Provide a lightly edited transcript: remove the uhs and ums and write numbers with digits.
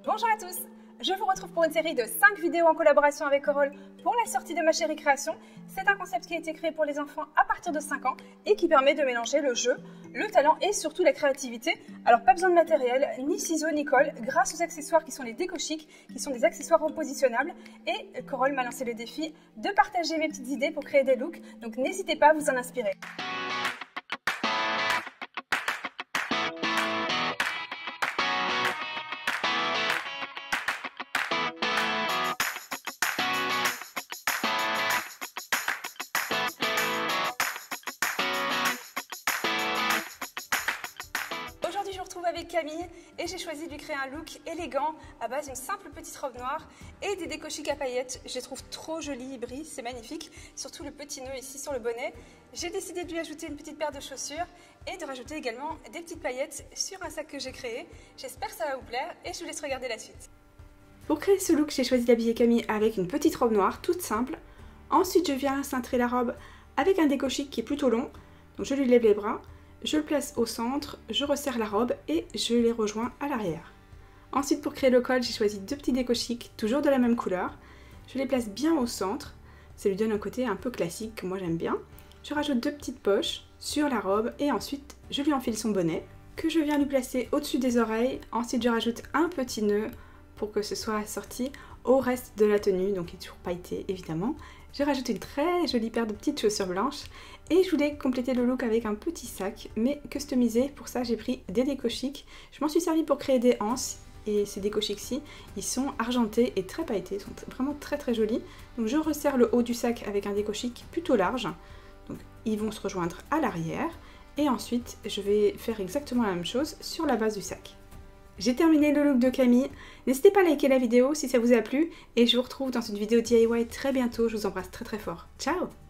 Bonjour à tous, je vous retrouve pour une série de 5 vidéos en collaboration avec Corol pour la sortie de Ma Chérie Création. C'est un concept qui a été créé pour les enfants à partir de 5 ans et qui permet de mélanger le jeu, le talent et surtout la créativité. Alors pas besoin de matériel, ni ciseaux ni colle, grâce aux accessoires qui sont les déco-chic, qui sont des accessoires repositionnables. Et Corol m'a lancé le défi de partager mes petites idées pour créer des looks, donc n'hésitez pas à vous en inspirer. Aujourd'hui, je vous retrouve avec Camille et j'ai choisi de lui créer un look élégant à base d'une simple petite robe noire et des déco chic à paillettes. Je les trouve trop jolis, ils brillent, c'est magnifique. Surtout le petit nœud ici sur le bonnet. J'ai décidé de lui ajouter une petite paire de chaussures et de rajouter également des petites paillettes sur un sac que j'ai créé. J'espère que ça va vous plaire et je vous laisse regarder la suite. Pour créer ce look, j'ai choisi d'habiller Camille avec une petite robe noire toute simple. Ensuite, je viens cintrer la robe avec un déco chic qui est plutôt long. Donc je lui lève les bras. Je le place au centre, je resserre la robe et je les rejoins à l'arrière. Ensuite, pour créer le col, j'ai choisi deux petits déco chic, toujours de la même couleur. Je les place bien au centre, ça lui donne un côté un peu classique que moi j'aime bien. Je rajoute deux petites poches sur la robe et ensuite je lui enfile son bonnet que je viens lui placer au-dessus des oreilles. Ensuite, je rajoute un petit nœud pour que ce soit assorti au reste de la tenue, donc il est toujours pailleté évidemment. Je rajoute une très jolie paire de petites chaussures blanches et je voulais compléter le look avec un petit sac, mais customisé. Pour ça, j'ai pris des déco chic. Je m'en suis servi pour créer des anses et ces déco chic-ci, ils sont argentés et très pailletés, ils sont vraiment très jolis. Donc je resserre le haut du sac avec un déco chic plutôt large. Donc ils vont se rejoindre à l'arrière et ensuite je vais faire exactement la même chose sur la base du sac. J'ai terminé le look de Camille. N'hésitez pas à liker la vidéo si ça vous a plu et je vous retrouve dans une vidéo DIY très bientôt. Je vous embrasse très fort. Ciao!